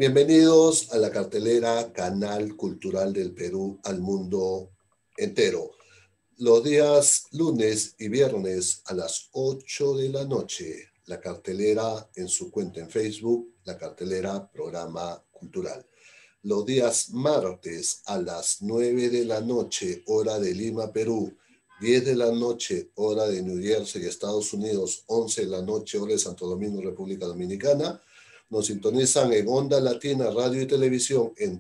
Bienvenidos a la cartelera Canal Cultural del Perú al mundo entero. Los días lunes y viernes a las 8 de la noche, la cartelera en su cuenta en Facebook, la cartelera Programa Cultural. Los días martes a las 9 de la noche, hora de Lima, Perú, 10 de la noche, hora de New Jersey, Estados Unidos, 11 de la noche, hora de Santo Domingo, República Dominicana. Nos sintonizan en Onda Latina Radio y Televisión en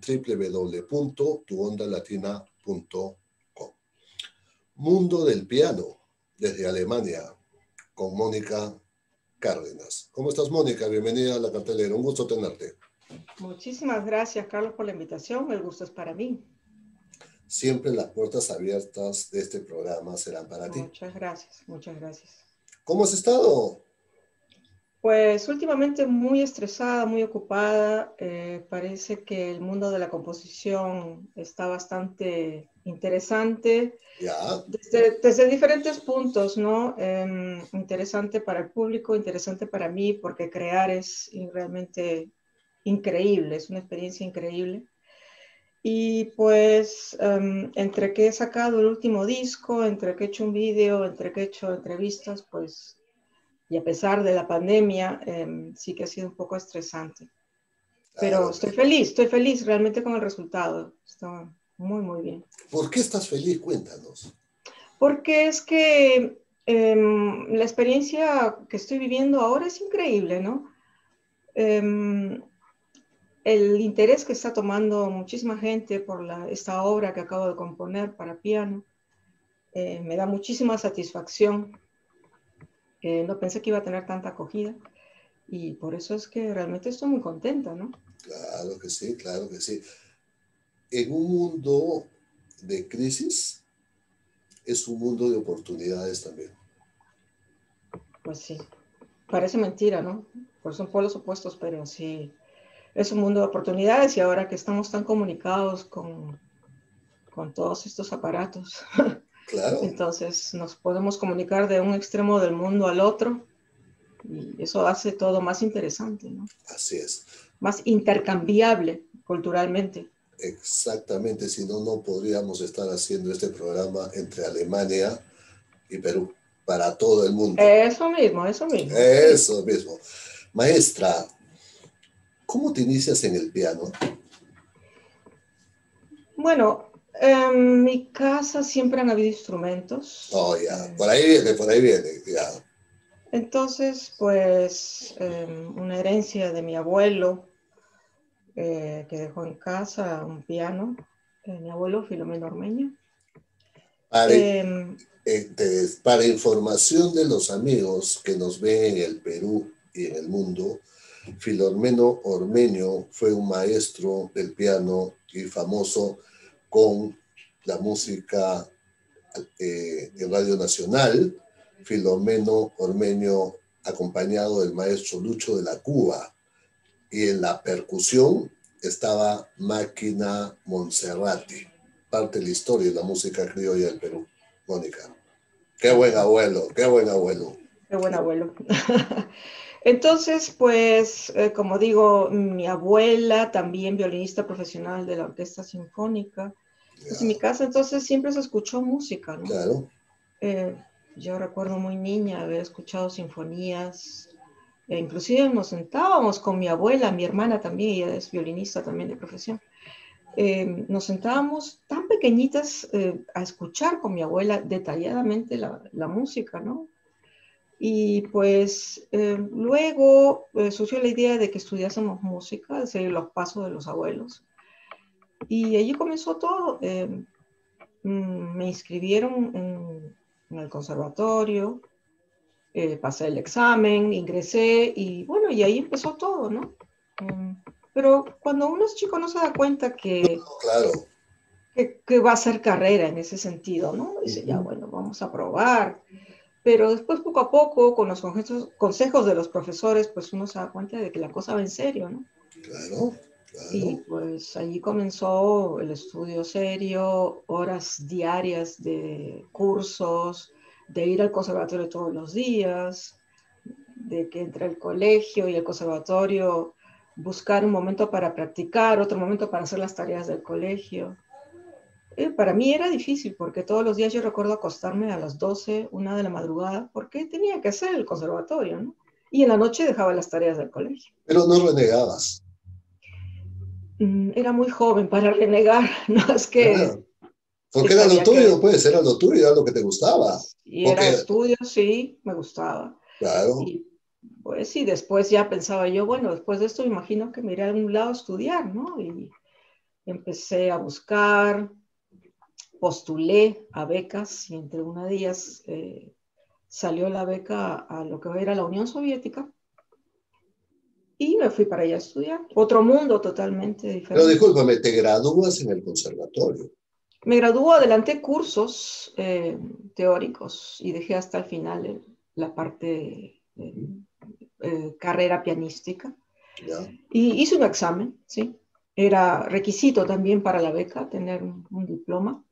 www.tuondalatina.com. Mundo del Piano, desde Alemania, con Mónica Cárdenas. ¿Cómo estás, Mónica? Bienvenida a la cartelera. Un gusto tenerte. Muchísimas gracias, Carlos, por la invitación. El gusto es para mí. Siempre las puertas abiertas de este programa serán para ti. Muchas gracias, muchas gracias. ¿Cómo has estado? Pues últimamente muy estresada, muy ocupada. Parece que el mundo de la composición está bastante interesante. Ya. Desde diferentes puntos, ¿no? Interesante para el público, interesante para mí, porque crear es realmente increíble, es una experiencia increíble. Y pues entre que he sacado el último disco, entre que he hecho un video, entre que he hecho entrevistas, pues, y a pesar de la pandemia, sí que ha sido un poco estresante. Pero Claro. estoy feliz realmente con el resultado. Está muy, muy bien. ¿Por qué estás feliz? Cuéntanos. Porque es que la experiencia que estoy viviendo ahora es increíble, ¿no? El interés que está tomando muchísima gente por esta obra que acabo de componer para piano me da muchísima satisfacción. No pensé que iba a tener tanta acogida y por eso es que realmente estoy muy contenta, ¿no? Claro que sí, claro que sí. En un mundo de crisis, es un mundo de oportunidades también. Pues sí, parece mentira, ¿no? Pues son polos opuestos, pero sí, es un mundo de oportunidades y ahora que estamos tan comunicados con todos estos aparatos, Claro. entonces nos podemos comunicar de un extremo del mundo al otro y eso hace todo más interesante, ¿no? Así es. Más intercambiable culturalmente. Exactamente, si no, no podríamos estar haciendo este programa entre Alemania y Perú, para todo el mundo. Eso mismo, sí. Eso mismo. Maestra, ¿cómo te inicias en el piano? Bueno, en mi casa siempre han habido instrumentos. Oh, ya, por ahí viene, ya. Entonces, pues, una herencia de mi abuelo que dejó en casa un piano, mi abuelo Filomeno Ormeño. Para, Eh, para información de los amigos que nos ven en el Perú y en el mundo, Filomeno Ormeño fue un maestro del piano y famoso con la música en Radio Nacional. Filomeno Ormeño acompañado del maestro Lucho de la Cuba, y en la percusión estaba Máquina Monserrati. Parte de la historia de la música criolla del Perú. Mónica. Qué buen abuelo, qué buen abuelo. Qué buen abuelo. Entonces, pues, como digo, mi abuela, también violinista profesional de la Orquesta Sinfónica, pues en mi Ya, casa entonces siempre se escuchó música, ¿no? claro. Eh, yo recuerdo muy niña haber escuchado sinfonías, inclusive nos sentábamos con mi abuela, mi hermana también, ella es violinista también de profesión. Nos sentábamos tan pequeñitas a escuchar con mi abuela detalladamente la música, ¿no? Y pues luego surgió la idea de que estudiásemos música, de seguir los pasos de los abuelos. Y allí comenzó todo. Me inscribieron en el conservatorio, pasé el examen, ingresé y bueno, y ahí empezó todo, ¿no? Pero cuando uno es chico no se da cuenta Claro. que va a hacer carrera en ese sentido, ¿no? Dice, ya bueno, vamos a probar. Pero después, poco a poco, con los consejos de los profesores, pues uno se da cuenta de que la cosa va en serio, ¿no? Claro, Y claro. pues allí comenzó el estudio serio, horas diarias de cursos, de ir al conservatorio todos los días, de que entre el colegio y el conservatorio buscar un momento para practicar, otro momento para hacer las tareas del colegio. Para mí era difícil porque todos los días yo recuerdo acostarme a las 12, 1 de la madrugada, porque tenía que hacer el conservatorio, ¿no? Y en la noche dejaba las tareas del colegio. Pero no renegabas. Era muy joven para renegar, no es Ah, porque es que era lo había tuyo, que, pues, era lo tuyo, era lo que te gustaba. y era Porque, estudio, sí, me gustaba. claro, Y pues sí, después ya pensaba yo, bueno, después de esto me imagino que me iré a algún lado a estudiar, ¿no? Y empecé a buscar, postulé a becas y entre una de ellas salió la beca a lo que era la Unión Soviética y me fui para allá a estudiar. Otro mundo totalmente pero diferente. discúlpame, te gradúas en el conservatorio. Me graduó, adelanté cursos teóricos y dejé hasta el final la parte carrera pianística. ¿Ya? Y hice un examen, ¿sí? Era requisito también para la beca tener un diploma.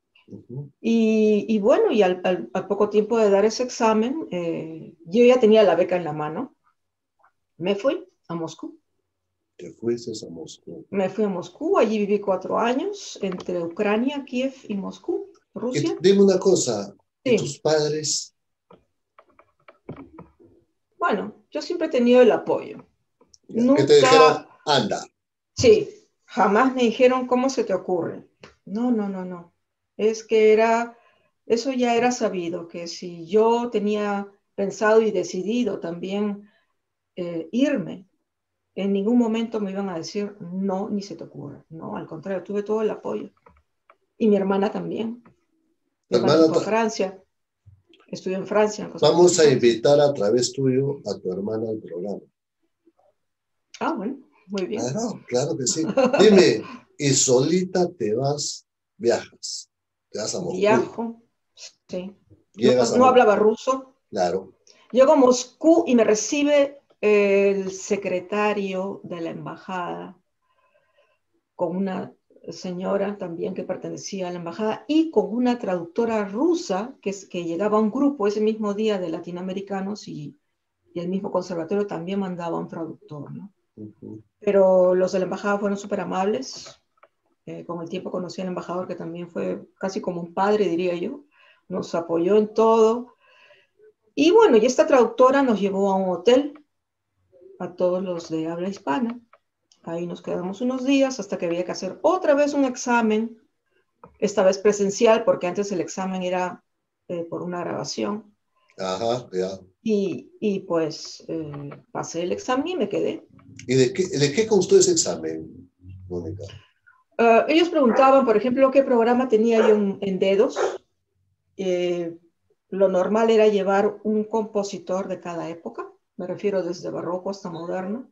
Y bueno, y al poco tiempo de dar ese examen, yo ya tenía la beca en la mano. Me fui a Moscú. Te fuiste a Moscú. Me fui a Moscú, allí viví 4 años entre Ucrania, Kiev y Moscú, Y Rusia. dime una cosa, ¿y tus Sí, padres? bueno, yo siempre he tenido el apoyo. ¿Ya? ¿Qué te dijeron? Nunca, Anda. sí, jamás me dijeron cómo se te ocurre. No, no, no, no. Es que eso ya era sabido, que si yo tenía pensado y decidido también irme, en ningún momento me iban a decir no, ni se te ocurre. No, al contrario, tuve todo el apoyo. Y mi hermana también. Mi hermana se Hermana, fue a Francia, estudió en Francia, en el Conservatorio vamos de a Francia. invitar a través tuyo a tu hermana al programa. Ah, bueno, muy bien. Claro, claro que sí. Dime, ¿y solita te vas, viajas? Te vas a Moscú, Viajo, sí. No, llegas a no Moscú, hablaba ruso. claro. Llego a Moscú y me recibe el secretario de la embajada con una señora también que pertenecía a la embajada y con una traductora rusa que llegaba a un grupo ese mismo día de latinoamericanos y el mismo conservatorio también mandaba un traductor, ¿no? Pero los de la embajada fueron súper amables. Con el tiempo conocí al embajador que también fue casi como un padre, diría yo. Nos apoyó en todo. Y bueno, y esta traductora nos llevó a un hotel, a todos los de habla hispana. Ahí nos quedamos unos días hasta que había que hacer otra vez un examen, esta vez presencial, porque antes el examen era por una grabación. Ajá, ya. Y pues pasé el examen y me quedé. ¿Y de qué constó ese examen, Mónica? Ellos preguntaban, por ejemplo, qué programa tenía yo en dedos. Eh, lo normal era llevar un compositor de cada época, me refiero desde barroco hasta moderno.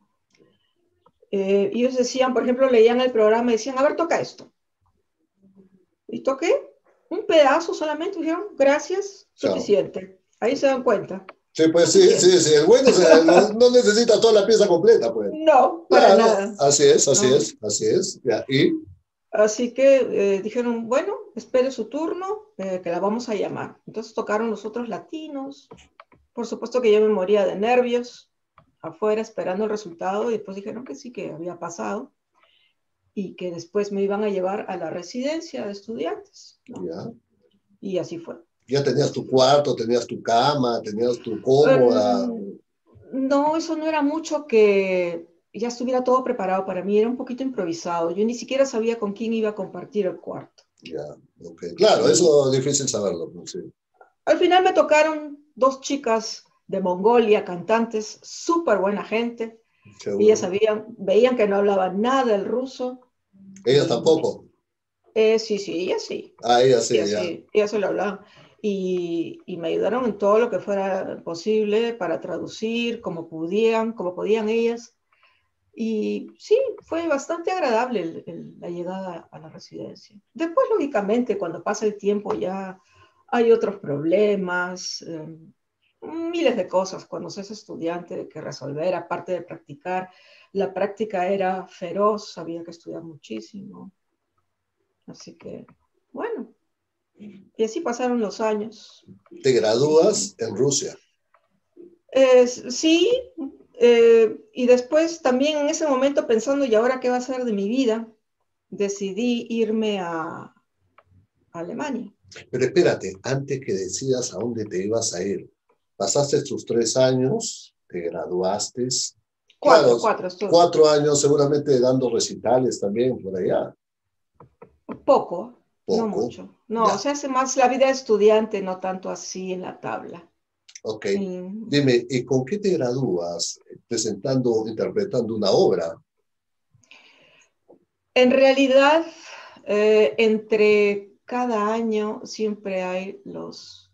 Y ellos decían, por ejemplo, leían el programa y decían, a ver, toca esto. Y toqué un pedazo solamente, dijeron, gracias, Chao. suficiente. Ahí se dan cuenta, Sí, pues sí, sí, suficiente. sí. El bueno no necesita toda la pieza completa, pues. No, para Claro, nada. así es, así No. es, así es. Ya. ¿Y? Así que dijeron, bueno, espere su turno, que la vamos a llamar. Entonces tocaron los otros latinos. Por supuesto que yo me moría de nervios afuera esperando el resultado y después dijeron que sí, que había pasado y que después me iban a llevar a la residencia de estudiantes, ¿no? Ya. Y así fue. Ya tenías Así tu fue. cuarto, tenías tu cama, tenías tu cómoda. No, eso no era mucho que ya estuviera todo preparado para mí, era un poquito improvisado. Yo ni siquiera sabía con quién iba a compartir el cuarto. Ya, ok. Claro, Y eso es difícil saberlo, pues, sí. al final me tocaron 2 chicas de Mongolia, cantantes, súper buena gente. Ellas Seguro. sabían, veían que no hablaba nada el ruso Ellas y tampoco. sí, sí, ellas sí, Ah, ellas sí, ellas ya. sí, ellas se lo hablaban. Y me ayudaron en todo lo que fuera posible para traducir como podían ellas. Y sí, fue bastante agradable la llegada a la residencia. Después, lógicamente, cuando pasa el tiempo ya hay otros problemas, miles de cosas cuando se es estudiante que resolver, aparte de practicar. La práctica era feroz, había que estudiar muchísimo. Así que, bueno, y así pasaron los años. Te Y gradúas en Rusia. sí, Y después también en ese momento pensando, ¿y ahora qué va a ser de mi vida? Decidí irme a Alemania. Pero espérate, antes que decidas a dónde te ibas a ir, pasaste tus 3 años, te graduaste, claro, Cuatro estuve. 4 años seguramente dando recitales también por allá, Poco, no poco, mucho. No, ya, se hace más la vida de estudiante, no tanto así en la tabla. ok. Y Dime, ¿y con qué te gradúas? Presentando, interpretando una obra. en realidad, entre cada año siempre hay los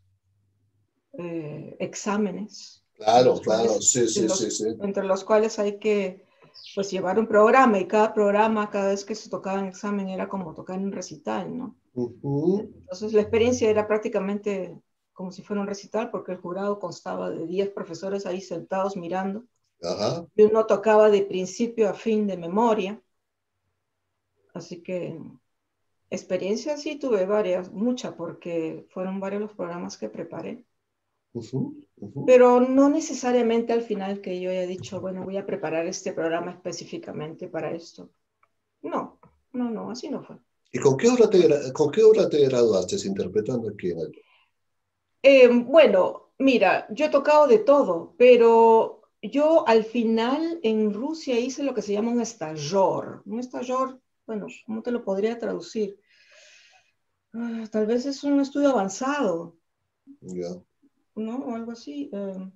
exámenes, en Claro, los claro, cuales, sí, sí, sí, sí. entre los cuales hay que pues llevar un programa y cada programa, cada vez que se tocaba un examen era como tocar un recital, ¿no? Ujú. Entonces la experiencia era prácticamente como si fuera un recital porque el jurado constaba de 10 profesores ahí sentados mirando Ajá. y uno tocaba de principio a fin de memoria, así que experiencia sí tuve varias, mucha, porque fueron varios los programas que preparé. Ujú, ujú. Pero no necesariamente al final que yo haya dicho, bueno, voy a preparar este programa específicamente para esto. No, no, no, así no fue. ¿Y con qué obra te graduaste interpretando aquí en el... Bueno, mira, yo he tocado de todo, pero yo al final en Rusia hice lo que se llama un estajor. Un estajor, bueno, ¿cómo te lo podría traducir? Tal vez es un estudio avanzado, Ya. ¿no? O algo así.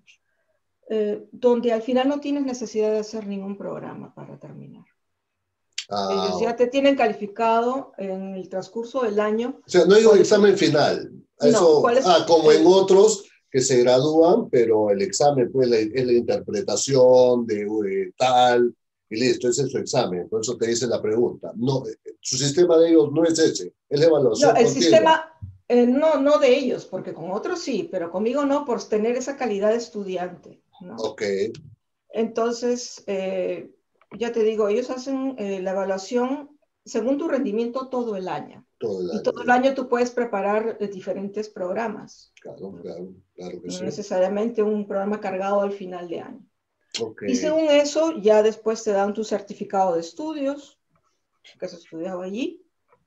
Donde al final no tienes necesidad de hacer ningún programa para terminar. Ah, Ellos ya te tienen calificado en el transcurso del año. o sea, no hay un ¿Cuál es examen final. no, Eso, ¿cuál es como en otros que se gradúan, pero el examen pues, es la interpretación de tal y listo, ese es su examen. Por eso te dice la pregunta. No, su sistema de ellos no es ese, es la no, evaluación el continua. sistema, no, no de ellos, porque con otros sí, pero conmigo no, por tener esa calidad de estudiante, ¿no? Ok, Entonces, ya te digo, ellos hacen la evaluación según tu rendimiento todo el año. todo el Y año todo el ya. año tú puedes preparar diferentes programas, Claro, ¿no? claro, claro que No sí. necesariamente un programa cargado al final de año. Ok, Y según eso, ya después te dan tu certificado de estudios, que has estudiado allí,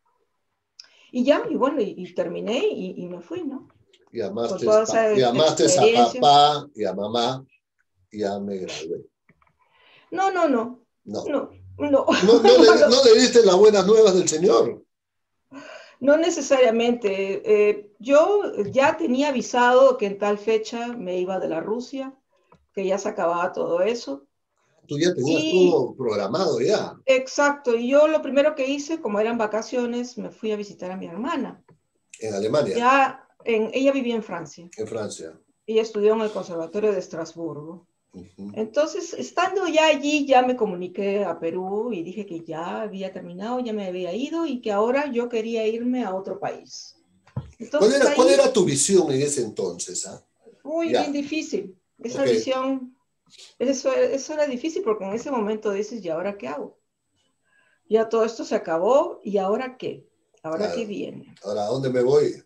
y ya, y bueno, y terminé y me fui, ¿no? Con toda esa llamaste a experiencia. papá y a mamá y ya me gradué. No, no, no, No, no, no, no, no, no le diste las buenas nuevas del Señor. no necesariamente. Yo ya tenía avisado que en tal fecha me iba de la Rusia, que ya se acababa todo eso. Tú ya tenías Y todo programado ya exacto, y yo lo primero que hice, como eran vacaciones, me fui a visitar a mi hermana. en Alemania, Ella vivía en Francia. en Francia. Ella estudió en el Conservatorio de Estrasburgo. Ujú. Entonces, estando ya allí, ya me comuniqué a Perú y dije que ya había terminado, ya me había ido y que ahora yo quería irme a otro país. Entonces Cuál ahí, era tu visión en ese entonces? ¿Ah? muy bien Ya, difícil. Esa ok, visión, eso era difícil porque en ese momento dices, ¿y ahora qué hago? Ya todo esto se acabó, ¿y ahora qué? ¿Ahora qué claro. viene? Ahora, ¿a dónde me voy?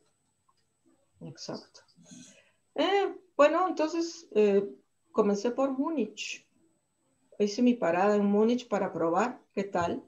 Exacto. Bueno, entonces comencé por Múnich. Hice mi parada en Múnich para probar qué tal.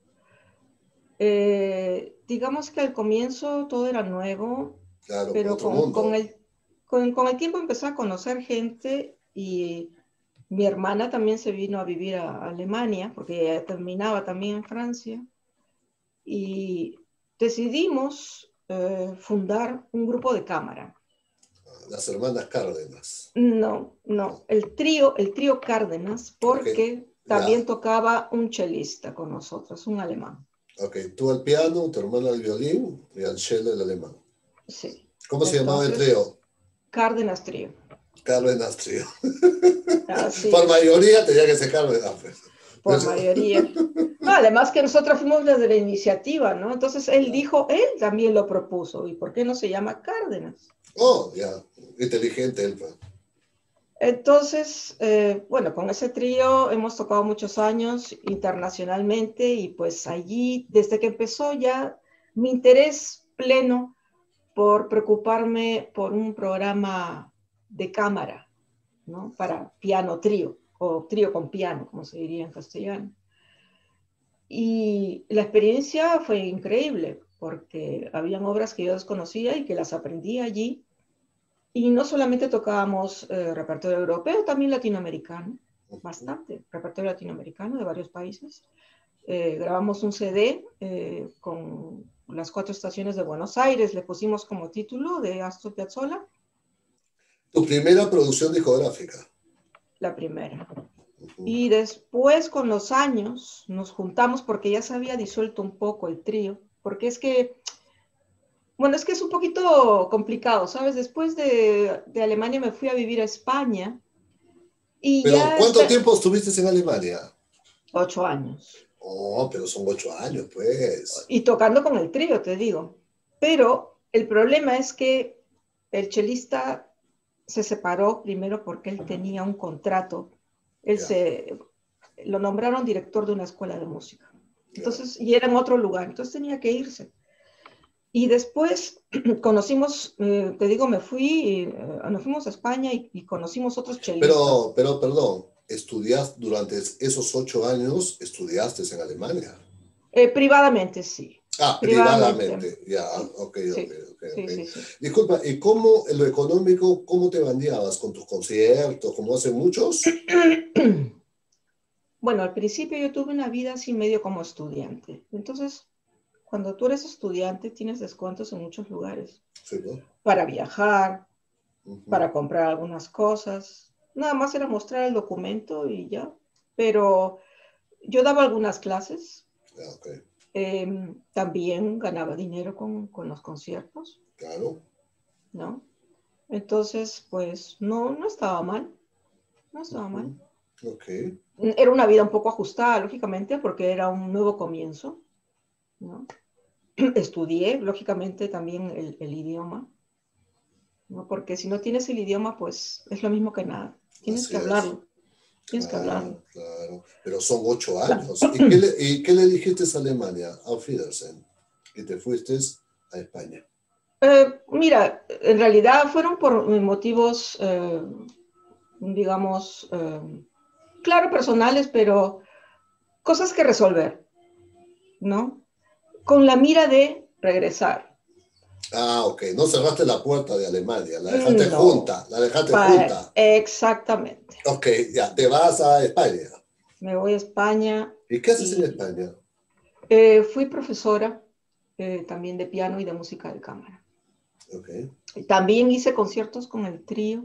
Digamos que al comienzo todo era nuevo, Claro, pero otro mundo. con el tiempo empecé a conocer gente y mi hermana también se vino a vivir a Alemania porque ella terminaba también en Francia y decidimos fundar un grupo de cámara. Las hermanas Cárdenas. No, no, No, el trío Cárdenas, ok, porque ya. también tocaba un chelista con nosotros, un alemán. Ok, tú al piano, tu hermana al violín y al cello el alemán. Sí. ¿Cómo se llamaba el Entonces, trío? Cárdenas Trío. Cárdenas Trío. Así Por es, mayoría tenía que ser Cárdenas, pues. por mayoría. No, además que nosotros fuimos las de la iniciativa, ¿no? Entonces él Ya. dijo, él también lo propuso. ¿Y por qué no se llama Cárdenas? Oh, ya. Inteligente él, pues. Entonces, bueno, con ese trío hemos tocado muchos años internacionalmente y pues allí, desde que empezó ya mi interés pleno por preocuparme por un programa de cámara, ¿no? Para piano trío. o trío con piano, como se diría en castellano. Y la experiencia fue increíble, porque habían obras que yo desconocía y que las aprendí allí. Y no solamente tocábamos repertorio europeo, también latinoamericano, bastante repertorio latinoamericano de varios países. Grabamos un CD con las 4 estaciones de Buenos Aires, le pusimos como título de Astor Piazzolla. Tu primera producción discográfica. La primera. Y después, con los años, nos juntamos porque ya se había disuelto un poco el trío, porque es que, bueno, es que es un poquito complicado, ¿sabes? Después de Alemania me fui a vivir a España y Pero, ya ¿cuánto tiempo estuviste en Alemania? 8 años. Oh, pero son 8 años, pues. Y tocando con el trío, te digo. Pero el problema es que el chelista se separó primero porque él tenía un contrato. Lo nombraron director de una escuela de música. Entonces, y era en otro lugar, entonces tenía que irse. Y después conocimos, te digo, nos fuimos a España y conocimos otros chelistas. Pero, perdón, ¿estudiaste durante esos 8 años, estudiaste en Alemania? Privadamente, sí. Privadamente, ya, ok. Sí. Disculpa, ¿y cómo, en lo económico, cómo te bandeabas con tus conciertos, como hacen muchos? Bueno, al principio yo tuve una vida así medio como estudiante. Entonces, cuando tú eres estudiante, tienes descuentos en muchos lugares. Sí, ¿no? Para viajar, para comprar algunas cosas. Nada más era mostrar el documento y ya. Pero yo daba algunas clases. Okay. También ganaba dinero con los conciertos. Claro. ¿No? Entonces, pues, no estaba mal. No estaba mal. Okay. Era una vida un poco ajustada, lógicamente, porque era un nuevo comienzo, ¿no? Estudié, lógicamente, también el idioma, ¿no? Porque si no tienes el idioma, pues es lo mismo que nada. Tienes que hablarlo. Tienes que hablarlo. Claro. Pero son 8 años. ¿Y qué le dijiste a Alemania, Auf Wiedersehen? Y te fuiste a España. Mira, en realidad fueron por motivos, digamos, claro, personales, pero cosas que resolver, ¿no? Con la mira de regresar. Ok. No cerraste la puerta de Alemania, la dejaste junta, Exactamente. Ok, ya, te vas a España. Me voy a España. ¿Y qué haces en España? Fui profesora también de piano y de música de cámara. Okay. También hice conciertos con el trío.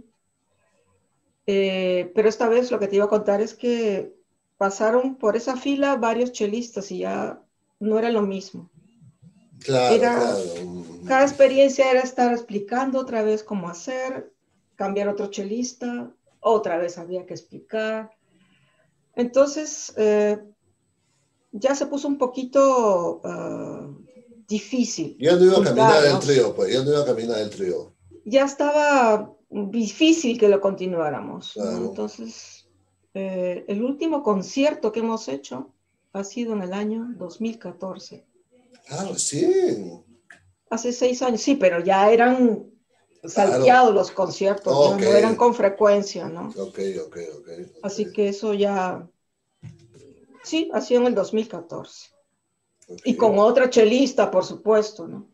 Pero esta vez lo que te iba a contar es que pasaron por esa fila varios chelistas y ya no era lo mismo. Claro. Cada experiencia era estar explicando otra vez cómo hacer, cambiar otro chelista, otra vez había que explicar. Entonces, ya se puso un poquito difícil. Ya no iba a caminar el trío, pues, ya no iba a caminar el trío. Ya estaba difícil que lo continuáramos, Claro. ¿no? Entonces, el último concierto que hemos hecho ha sido en el año 2014. Recién. Hace 6 años, sí, pero ya eran salteados los conciertos, ya no eran con frecuencia, ¿no? Ok. Así que eso ya, sí, ha sido en el 2014. Y con otra chelista, por supuesto, ¿no?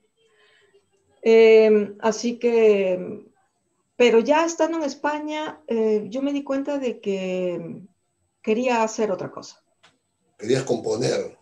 Así que, pero ya estando en España, yo me di cuenta de que quería hacer otra cosa. ¿Querías componer?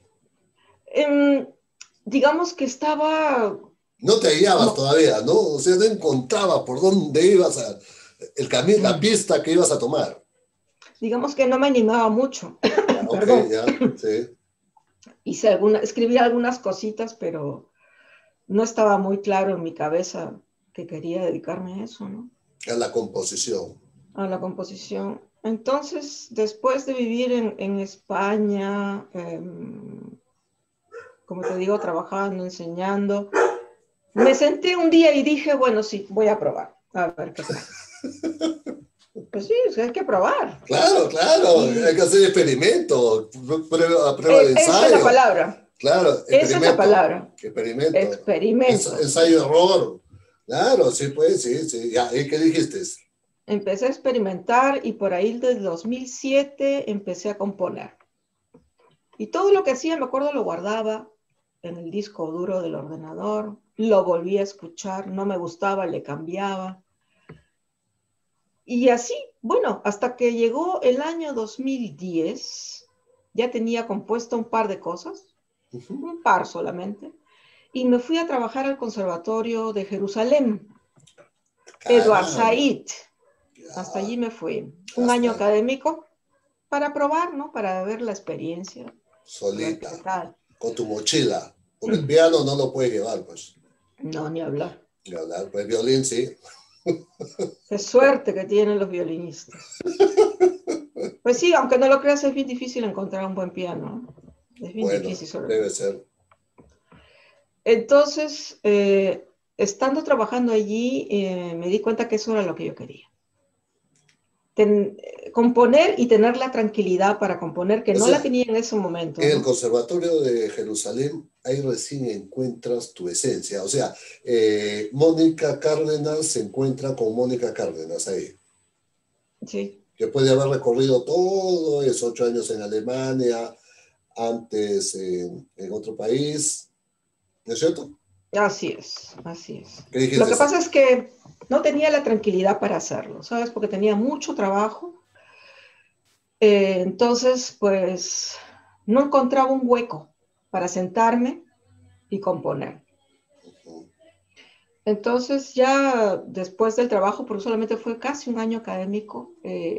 Digamos que estaba... No te hallabas todavía, ¿no? O sea, no encontrabas por dónde ibas la pista que ibas a tomar. Digamos que no me animaba mucho. Perdón. Ya, sí. Escribí algunas cositas, pero no estaba muy claro en mi cabeza que quería dedicarme a eso, ¿no? A la composición. A la composición. Entonces, después de vivir en España, como te digo, trabajando, enseñando, me senté un día y dije, bueno, sí, voy a probar, a ver qué tal. Pues sí, hay que probar. Claro, hay que hacer experimento, prueba de ensayo. Esa es la palabra. Claro, esa es la palabra. Experimento. Ensayo-error. Claro, sí, pues, sí. ¿Y qué dijiste? empecé a experimentar y por ahí desde 2007 empecé a componer. Y todo lo que hacía, me acuerdo, lo guardaba en el disco duro del ordenador, lo volvía a escuchar, no me gustaba, le cambiaba. Y así, bueno, hasta que llegó el año 2010, ya tenía compuesto un par de cosas, un par solamente, y me fui a trabajar al Conservatorio de Jerusalén, Edward Caramba, Said. Hasta allí ya, me fui. Un año hasta académico para probar, ¿no? Para ver la experiencia, a ver qué solita, tal. con tu mochila, porque el piano no lo puedes llevar, pues. No, ni hablar. Y hablar, pues violín sí. Qué suerte que tienen los violinistas. Pues sí, aunque no lo creas, es bien difícil encontrar un buen piano. Es bien Bueno, difícil sobre debe todo. ser. Entonces, estando trabajando allí, me di cuenta que eso era lo que yo quería. Componer y tener la tranquilidad para componer, que O no la sea, tenía en ese momento, en el ¿no? Conservatorio de Jerusalén, ahí recién encuentras tu esencia. O sea, Mónica Cárdenas se encuentra con Mónica Cárdenas ahí. Sí, Después de haber recorrido todo esos 8 años en Alemania, antes en otro país, ¿no es cierto? así es, así es. ¿Qué Lo dijiste? que pasa es que no tenía la tranquilidad para hacerlo, ¿sabes? Porque tenía mucho trabajo. Entonces, pues, no encontraba un hueco para sentarme y componer. Entonces, ya después del trabajo, porque solamente fue casi un año académico,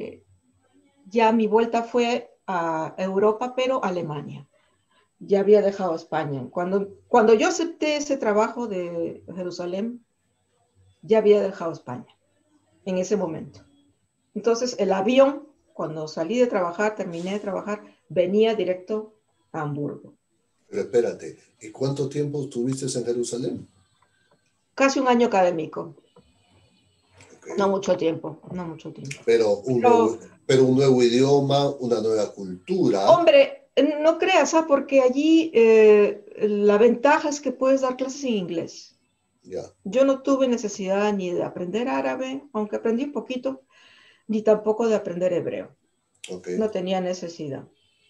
ya mi vuelta fue a Europa, pero a Alemania. Ya había dejado España. Cuando yo acepté ese trabajo de Jerusalén, ya había dejado España en ese momento. Entonces, el avión, cuando salí de trabajar, terminé de trabajar, venía directo a Hamburgo. Pero espérate, ¿y cuánto tiempo estuviste en Jerusalén? Casi un año académico. Ok. No mucho tiempo, no mucho tiempo. Pero Pero, pero un nuevo idioma, una nueva cultura. hombre, no creas, ¿ah? Porque allí la ventaja es que puedes dar clases en inglés. Ya, Yo no tuve necesidad ni de aprender árabe, aunque aprendí un poquito, ni tampoco de aprender hebreo. ok. No tenía necesidad.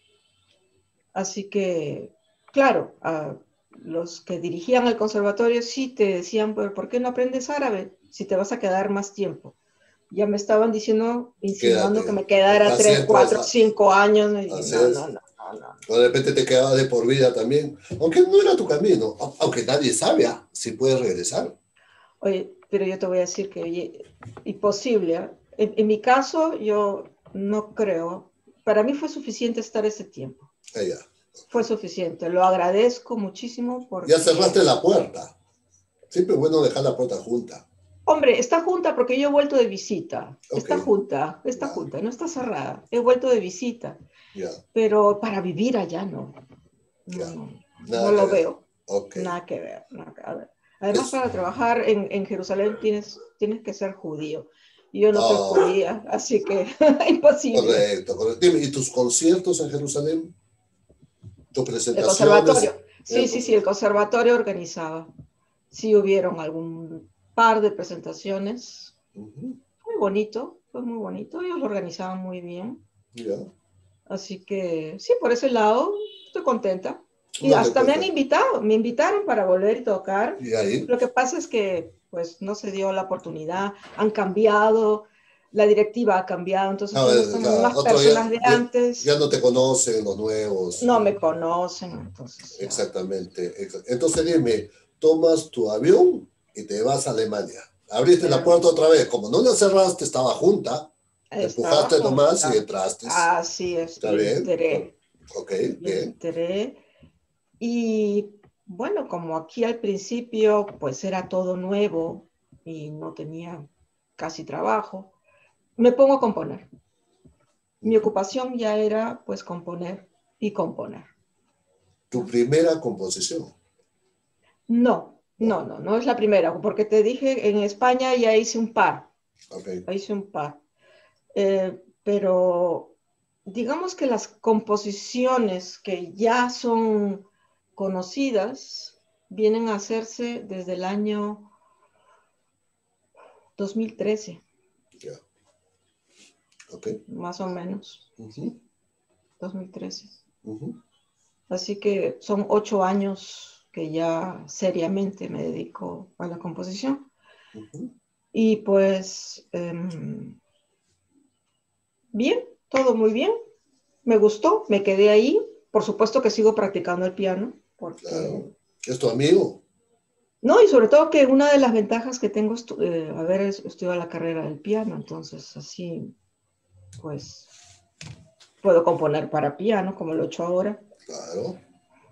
Así que, claro, a los que dirigían el conservatorio sí te decían, pero ¿por qué no aprendes árabe si te vas a quedar más tiempo? Ya me estaban diciendo, insinuando que Quédate. me quedara Así 3, es, pues, 4, 5 años. Y así no, no, es. no, no, no. O de repente te quedabas de por vida también. Aunque no era tu camino. Aunque nadie sabe si puedes regresar. Oye, pero yo te voy a decir que, oye, imposible. ¿Eh? En mi caso, yo no creo. Para mí fue suficiente estar ese tiempo. Allá. Fue suficiente. Lo agradezco muchísimo Ya cerraste porque, la puerta. Siempre es bueno dejar la puerta junta. hombre, está junta porque yo he vuelto de visita. Ok, Está ya, junta, no está cerrada. He vuelto de visita. ya, Pero para vivir allá no. No, ya. no, no Nada que lo ver. veo. Ok. Nada que ver. Nada que ver. Además, Es, para trabajar en Jerusalén tienes que ser judío. Y yo no soy ah, judía, así que imposible. correcto, correcto. Dime, ¿y tus conciertos en Jerusalén? ¿Tus El presentaciones? conservatorio. En Sí, el sí, sí, el conservatorio. conservatorio organizaba. Sí hubieron algún par de presentaciones. Ujú, Muy bonito, fue muy bonito. Ellos lo organizaban muy bien. ya. Así que sí, por ese lado estoy contenta. Y No te hasta me han cuesta. invitado, me invitaron para volver y tocar. ¿Y ahí? Lo que pasa es que pues no se dio la oportunidad, han cambiado, la directiva ha cambiado, entonces Ah, ya no están las claro, mismas otro personas de ya antes, no te conocen los nuevos. no me conocen, entonces ya. Exactamente. Entonces dime, tomas tu avión y te vas a Alemania. Abriste la puerta otra vez. Como no la cerraste, estaba junta. Estaba Empujaste nomás y junta. entraste. Así es, ¿Está bien? Ok, y bien. enteré. Y bueno, como aquí al principio pues era todo nuevo y no tenía casi trabajo, me pongo a componer. Mi Ujú. ocupación ya era pues componer y componer, Tu ¿no? primera composición. No, No. no, no, no es la primera, porque te dije, en España ya Ok. hice un par, pero digamos que las composiciones que ya son conocidas vienen a hacerse desde el año 2013. Ya. Ok. más o menos, Ujú, 2013. ujú, Así que son 8 años que ya seriamente me dedico a la composición. ujú. Y pues, bien, todo muy bien. Me gustó, me quedé ahí. Por supuesto que sigo practicando el piano, Claro. porque... ¿Es tu amigo? No, y sobre todo que una de las ventajas que tengo es haber estudiado la carrera del piano, entonces así, pues, puedo componer para piano, como lo he hecho ahora. Claro.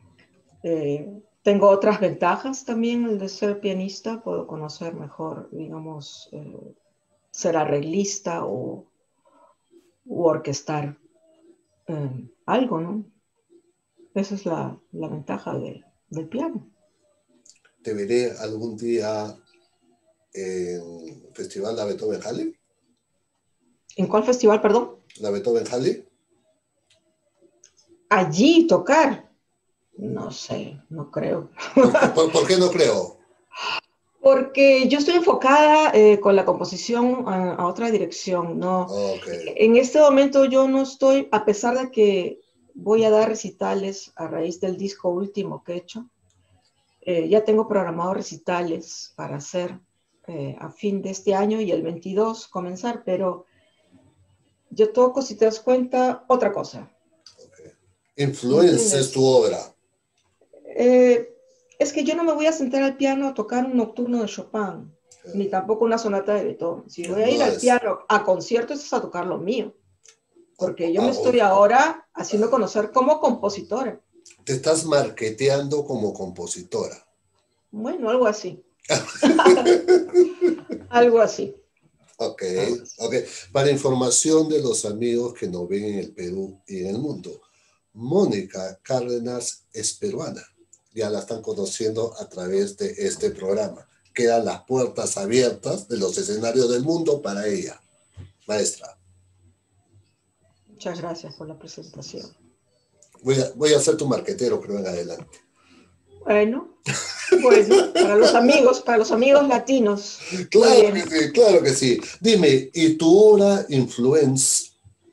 Tengo otras ventajas también, el de ser pianista, puedo conocer mejor, digamos, ser arreglista u orquestar algo, ¿no? Esa es la ventaja del piano. Te veré algún día en Festival La Beethoven Halle. ¿En cuál festival, perdón? La Beethoven Halle. Allí tocar. No sé, no creo. ¿Por qué no creo? Porque yo estoy enfocada con la composición a otra dirección, ¿no? Ok. En este momento yo no estoy, a pesar de que voy a dar recitales a raíz del disco último que he hecho, ya tengo programados recitales para hacer a fin de este año y el 22 comenzar, pero yo toco, si te das cuenta, otra cosa, ¿me Influence es tu entiendes? obra. Eh, es que yo no me voy a sentar al piano a tocar un nocturno de Chopin, ni tampoco una sonata de Beethoven. Si voy a ir No al es. piano a conciertos es a tocar lo mío, porque yo me estoy Obvio. ahora haciendo conocer como compositora. Te estás marketeando como compositora. Bueno, algo así, algo así, Ok, algo así. ok. Para información de los amigos que nos ven en el Perú y en el mundo, Mónica Cárdenas es peruana. Ya la están conociendo a través de este programa. Quedan las puertas abiertas de los escenarios del mundo para ella. Maestra, Muchas gracias por la presentación. voy a ser tu marquetero, creo, en adelante. Bueno, bueno, para los amigos latinos, muy Claro que bien. sí, claro que sí. Dime, ¿y tu obra Influence?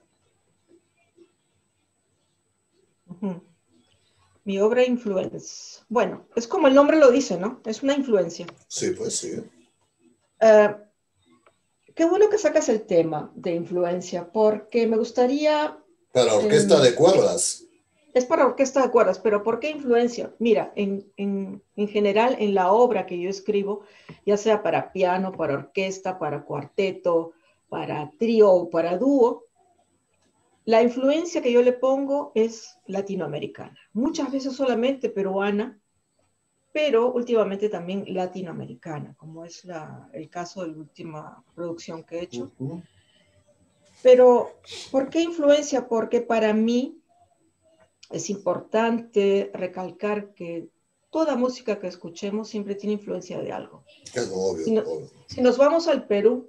Ujú. Mi obra Influence. Bueno, es como el nombre lo dice, ¿no? Es una influencia. Sí, pues sí. Uh, Qué bueno que sacas el tema de influencia, porque me gustaría, Para orquesta eh, de cuerdas. es para orquesta de cuerdas, pero ¿por qué influencia? Mira, en general en la obra que yo escribo, ya sea para piano, para orquesta, para cuarteto, para trío o para dúo, la influencia que yo le pongo es latinoamericana, muchas veces solamente peruana, pero últimamente también latinoamericana, como es el caso de la última producción que he hecho. Ujú. Pero, ¿por qué influencia? Porque para mí es importante recalcar que toda música que escuchemos siempre tiene influencia de algo. Es obvio, Si, no, obvio. si nos vamos al Perú,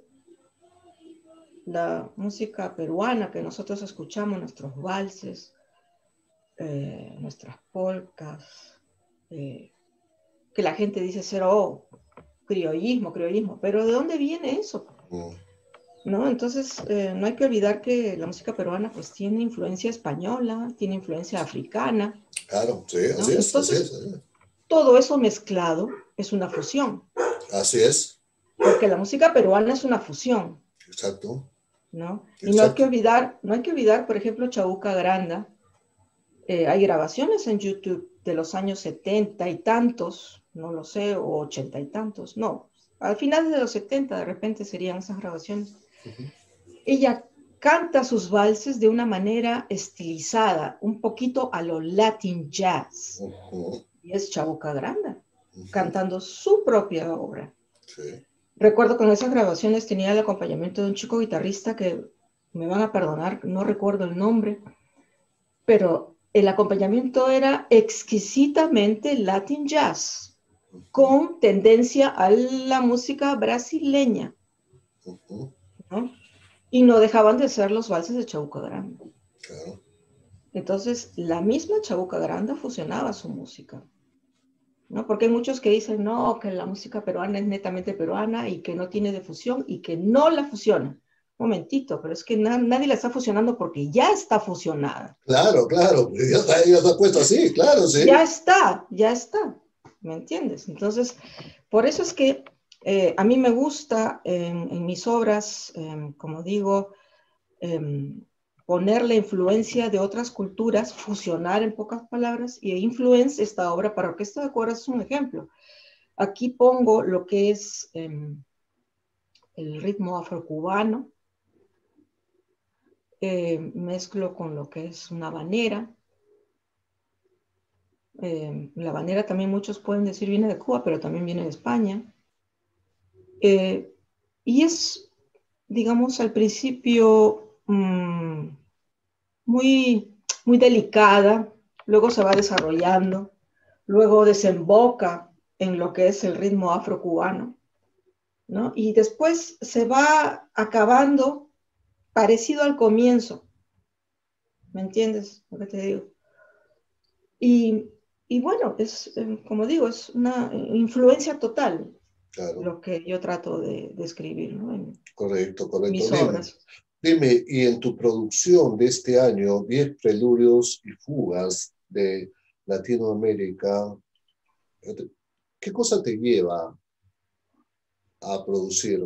la música peruana que nosotros escuchamos, nuestros valses, nuestras polcas, eh, que la gente dice ser, oh, criollismo, criollismo, pero ¿de dónde viene eso? Mm. ¿No? Entonces, no hay que olvidar que la música peruana pues tiene influencia española, tiene influencia africana, Claro, sí, así ¿no? es, así es, Entonces, así es. todo eso mezclado es una fusión, Así es, porque la música peruana es una fusión, exacto, ¿no? Y exacto. no hay que olvidar, por ejemplo, Chabuca Granda. Hay grabaciones en YouTube de los años 70 y tantos, no lo sé, o 80 y tantos, no. Al final de los 70 de repente serían esas grabaciones. Ujú, Ella canta sus valses de una manera estilizada, un poquito a lo Latin jazz. ujú, Y es Chabuca Granda, ujú, cantando su propia obra. sí. Recuerdo que en esas grabaciones tenía el acompañamiento de un chico guitarrista que me van a perdonar, no recuerdo el nombre, pero el acompañamiento era exquisitamente Latin jazz, Ujú, con tendencia a la música brasileña, ujú, ¿no? Y no dejaban de ser los valses de Chabuca Granda. claro. Entonces, la misma Chabuca Granda fusionaba su música, ¿no? Porque hay muchos que dicen, no, que la música peruana es netamente peruana y que no tiene difusión y que no la fusionan. momentito, pero es que nadie la está fusionando porque ya está fusionada. Claro, claro, pues ya está puesto así, claro, sí. Ya está, ¿me entiendes? Entonces, por eso es que a mí me gusta en mis obras, como digo, poner la influencia de otras culturas, fusionar en pocas palabras, y influence esta obra para orquesta de cuerdas es un ejemplo. Aquí pongo lo que es el ritmo afrocubano, mezclo con lo que es una habanera. La habanera también muchos pueden decir viene de Cuba, pero también viene de España. Y es, digamos, al principio muy delicada, luego se va desarrollando, luego desemboca en lo que es el ritmo afrocubano, ¿no? Y después se va acabando parecido al comienzo, ¿me entiendes lo que te digo? Y, y bueno, es, como digo, es una influencia total Claro, lo que yo trato de escribir, ¿no? En correcto, correcto. mis obras. Dime, y en tu producción de este año, 10 preludios y fugas de Latinoamérica, ¿qué cosa te lleva a producir?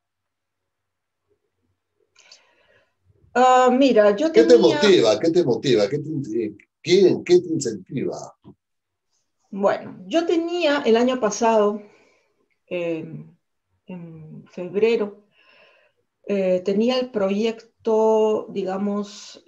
Mira, yo ¿Qué te tenía, motiva? ¿Qué te motiva? ¿Qué te incentiva? bueno, yo tenía el año pasado, eh, en febrero, tenía el proyecto, digamos,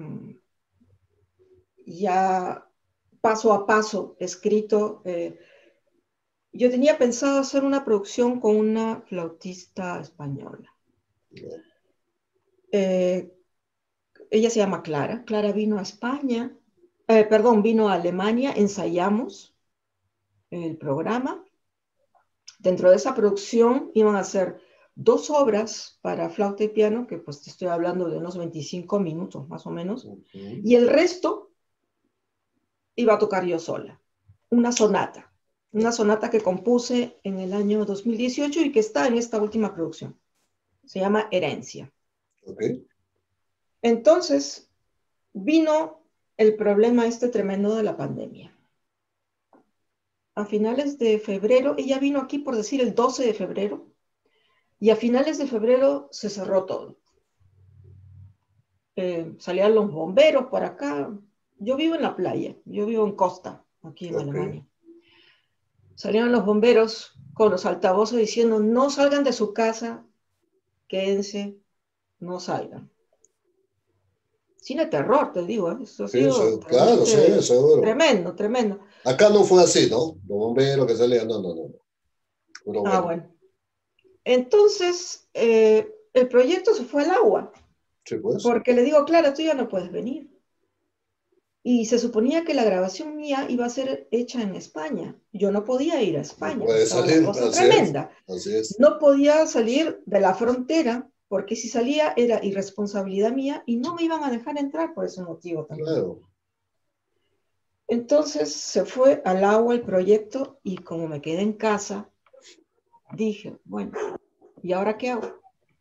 ya paso a paso escrito. Yo tenía pensado hacer una producción con una flautista española. ¿No? Eh, Ella se llama Clara. Clara vino a España, perdón, vino a Alemania, ensayamos el programa. Dentro de esa producción iban a ser dos obras para flauta y piano, que pues te estoy hablando de unos 25 minutos más o menos, Ujú. y el resto iba a tocar yo sola, una sonata, una sonata que compuse en el año 2018 y que está en esta última producción. Se llama Herencia. Ok, Entonces vino el problema este tremendo de la pandemia. A finales de febrero, ella vino aquí por decir el 12 de febrero, y a finales de febrero se cerró todo. Salían los bomberos por acá. Yo vivo en la playa, yo vivo en Costa, aquí en ok. Alemania. Salieron los bomberos con los altavoces diciendo, no salgan de su casa, quédense, no salgan. Cine terror, te digo, ¿eh? Esto ha Sí, sido claro, sí, realmente seguro. tremendo, tremendo. Acá no fue así, ¿no? Los bomberos que salían, no, no, no, no. Pero Ah, bueno, bueno. Entonces, el proyecto se fue al agua, sí, pues. porque le digo, Clara, tú ya no puedes venir. Y se suponía que la grabación mía iba a ser hecha en España. Yo no podía ir a No España, puede estaba la salir, cosa tremenda. así es, No podía salir de la frontera, porque si salía era irresponsabilidad mía y no me iban a dejar entrar por ese motivo también. claro. Entonces se fue al agua el proyecto y como me quedé en casa, dije, bueno, ¿y ahora qué hago?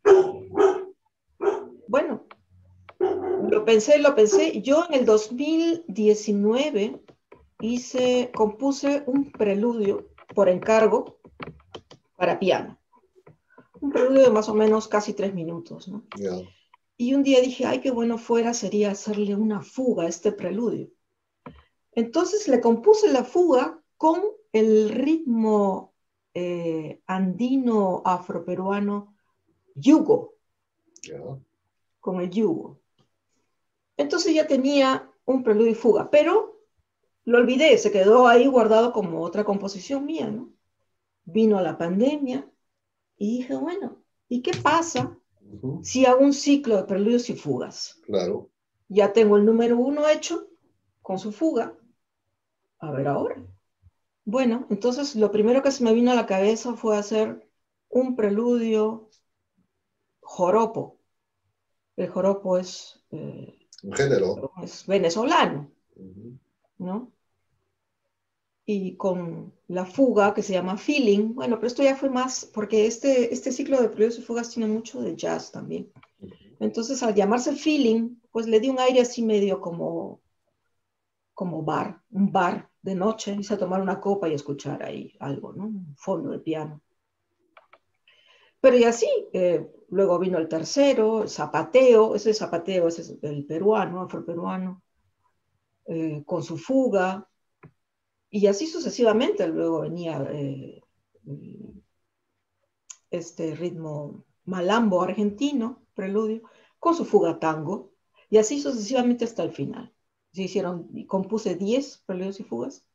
Bueno, lo pensé. Yo en el 2019 compuse un preludio por encargo para piano. Un preludio de más o menos casi 3 minutos, ¿no? Ya, Y un día dije, ay, qué bueno fuera sería hacerle una fuga a este preludio. Entonces le compuse la fuga con el ritmo andino afroperuano yugo, ya. con el yugo. Entonces ya tenía un preludio y fuga, pero lo olvidé, se quedó ahí guardado como otra composición mía, ¿no? Vino la pandemia y dije, bueno, ¿y qué pasa Ujú, si hago un ciclo de preludios y fugas? claro. Ya tengo el número uno hecho con su fuga. A ver ahora. Bueno, entonces lo primero que se me vino a la cabeza fue hacer un preludio joropo. El joropo Un género. es venezolano, Ujú, ¿no? Y con la fuga que se llama Feeling. Bueno, pero esto ya fue más, porque este ciclo de preludios y fugas tiene mucho de jazz también. Entonces, al llamarse Feeling, pues le di un aire así medio como bar, un bar de noche, irse a tomar una copa y escuchar ahí algo, ¿no? Un fondo de piano. Pero y así, luego vino el tercero, el zapateo, ese es el peruano, afroperuano, con su fuga, y así sucesivamente. Luego venía este ritmo malambo argentino, preludio, con su fuga tango, y así sucesivamente hasta el final. Se hicieron, compuse 10 preludios y fugas,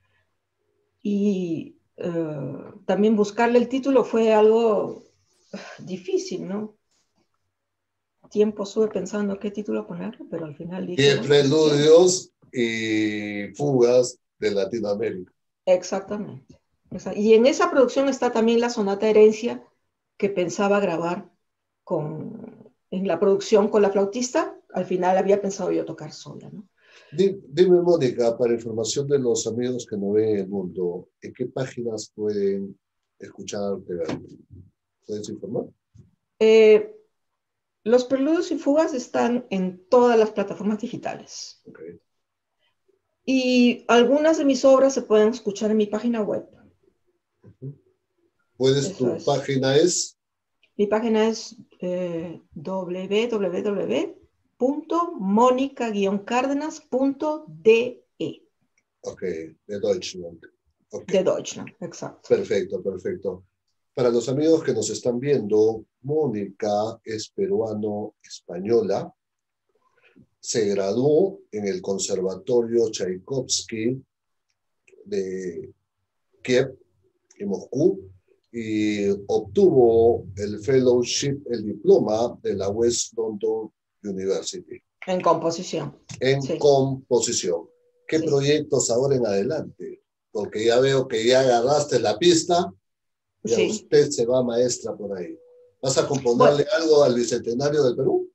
y también buscarle el título fue algo difícil, ¿no? Tiempo estuve pensando qué título ponerle, pero al final dije, 10 bueno, septiembre. preludios y fugas de Latinoamérica. Exactamente. Y en esa producción está también la sonata Herencia que pensaba grabar en la producción con la flautista. Al final había pensado yo tocar sola, ¿no? Dime, Mónica, para información de los amigos que no ven el mundo, ¿en qué páginas pueden escucharte? ¿Puedes informar? Eh, los preludios y fugas están en todas las plataformas digitales. Okay. Y algunas de mis obras se pueden escuchar en mi página web. Eso Tu es. página es Mi página es www.monica-cárdenas.de. ok, de Deutschland. Ok, De Deutschland, exacto. perfecto, perfecto. Para los amigos que nos están viendo, Mónica es peruano-española. Se graduó en el Conservatorio Tchaikovsky de Kiev y Moscú y obtuvo el fellowship, el diploma de la West London University En composición. en Sí, composición. ¿Qué sí. proyectos ahora en adelante? Porque ya veo que ya agarraste la pista, ya Sí. usted se va maestra por ahí. ¿Vas a Bueno, componerle algo al Bicentenario del Perú?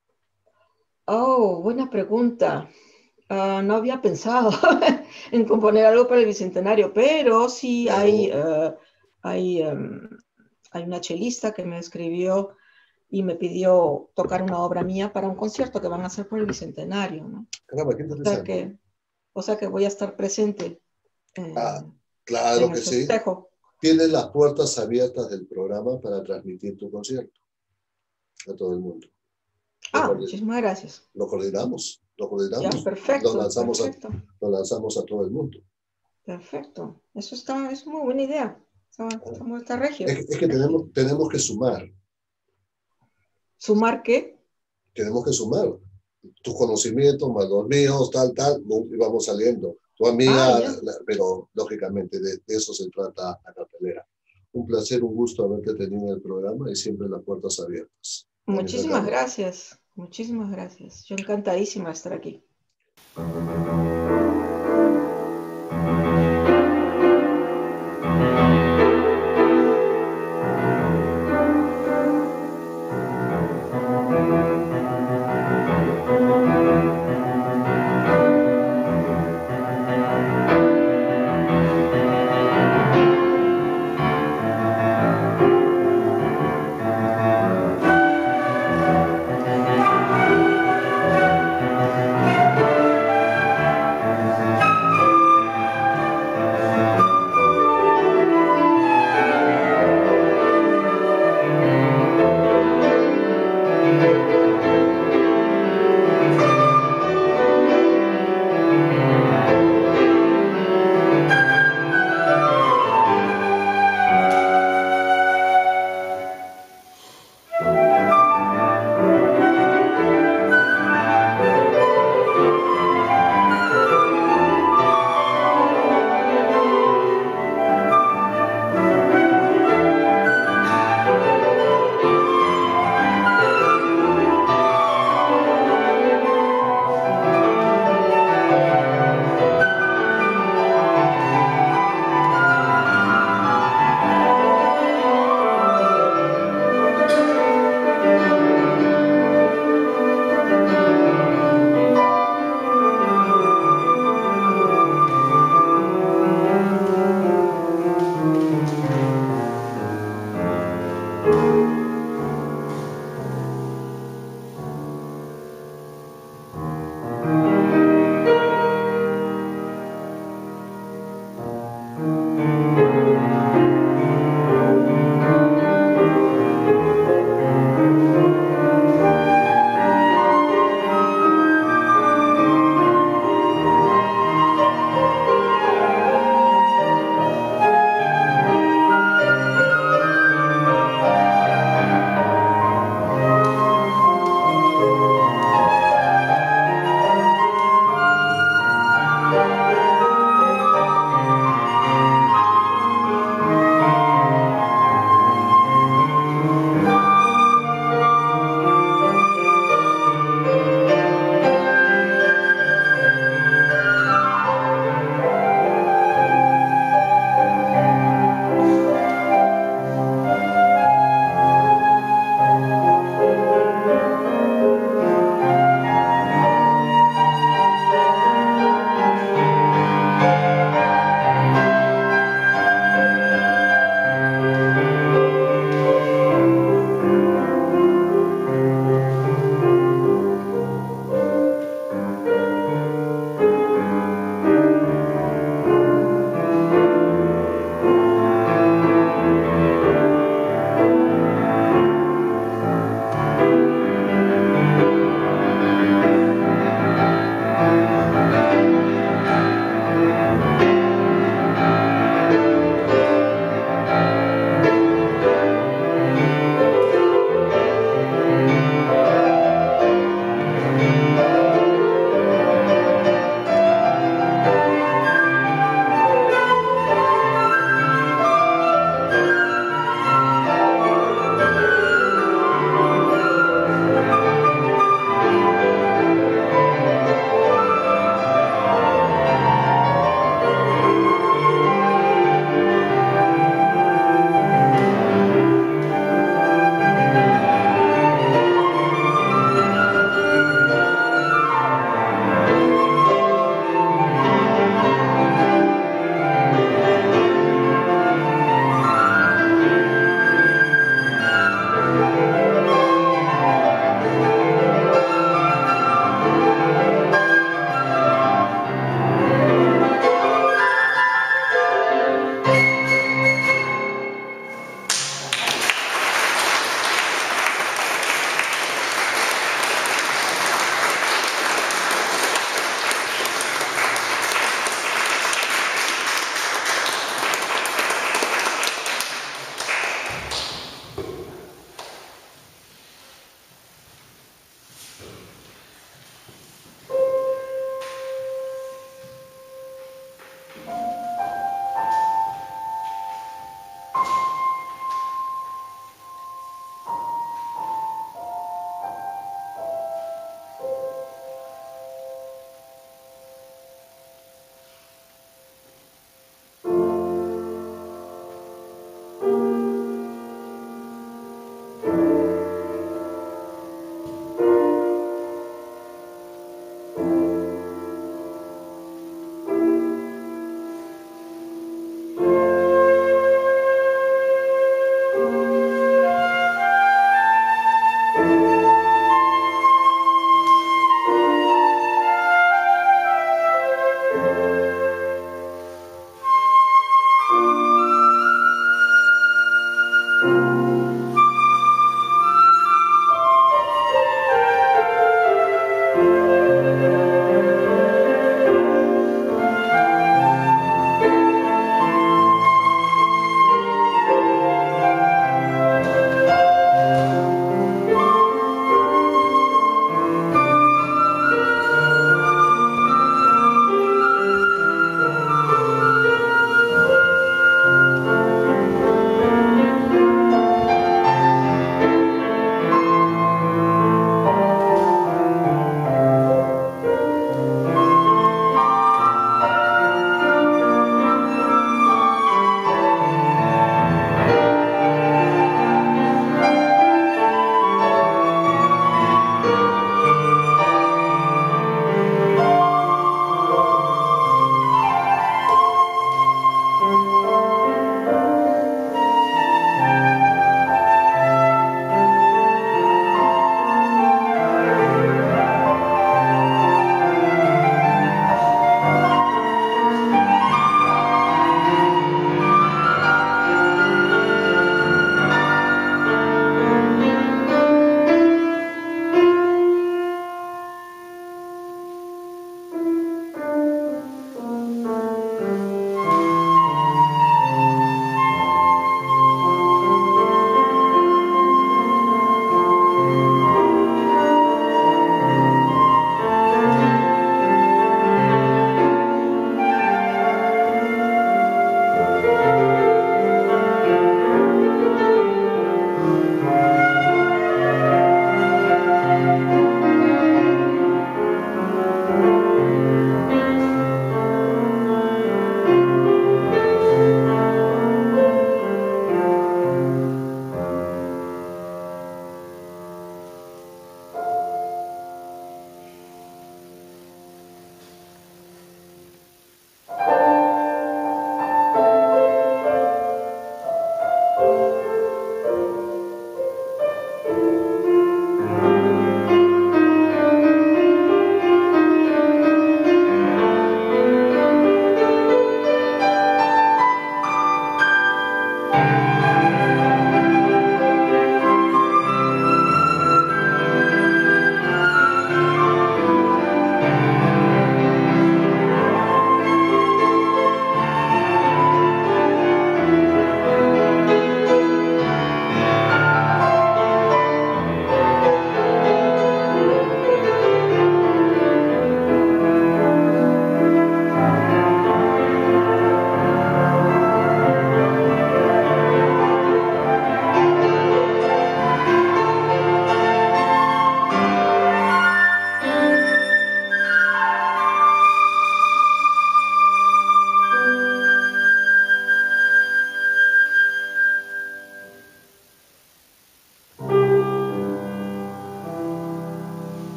oh, buena pregunta. No había pensado en componer algo para el Bicentenario, pero sí Pero, hay, hay una chelista que me escribió y me pidió tocar una obra mía para un concierto que van a hacer por el Bicentenario, ¿no? caramba, qué O sea interesante. que, o sea que voy a estar presente Ah, en, claro en el que sí. festejo. Tienes las puertas abiertas del programa para transmitir tu concierto a todo el mundo. Lo, Ah, coordi- muchísimas gracias. lo coordinamos, lo Ya, coordinamos y perfecto, perfecto, lo lanzamos a todo el mundo. perfecto. Eso está, es muy buena idea. Está regio, Es que regio. tenemos que sumar, ¿Sumar qué? tenemos que sumar tus conocimientos más los míos, tal, y vamos saliendo. Tu Ah, amiga, ya. pero lógicamente de eso se trata la cartelera. Un placer, un gusto haberte tenido en el programa y siempre las puertas abiertas. Mónica Muchísimas Cárdenas. gracias. Muchísimas gracias. Yo encantadísima de estar aquí.